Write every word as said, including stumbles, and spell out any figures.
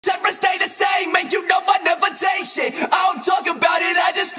Never stay the same, man, you know I never take shit. I don't talk about it, I just